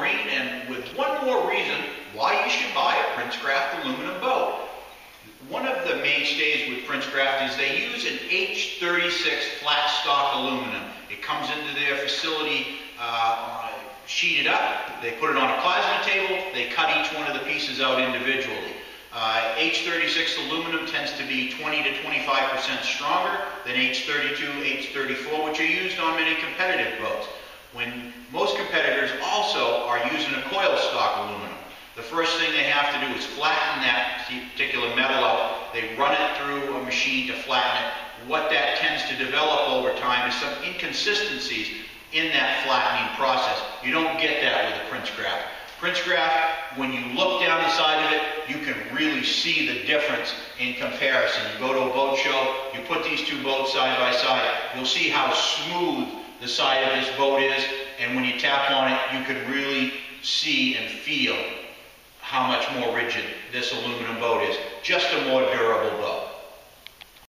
great, and with one more reason why you should buy a Princecraft aluminum boat. One of the mainstays with Princecraft is they use an H36 flat stock aluminum. It comes into their facility sheeted up. They put it on a plasma table. They cut each one of the pieces out individually. H36 aluminum tends to be 20 to 25% stronger than H32, H34, which are used on many competitive boats. When most competitors also are using a coil stock aluminum. The first thing they have to do is flatten that particular metal out. They run it through a machine to flatten it. What that tends to develop over time is some inconsistencies in that flattening process. You don't get that with a Princecraft. Princecraft, when you look down the side of it, you can really see the difference in comparison. You go to a boat show, you put these two boats side by side, you'll see how smooth the side of this boat is, and when you tap on it, you can really see and feel how much more rigid this aluminum boat is. Just a more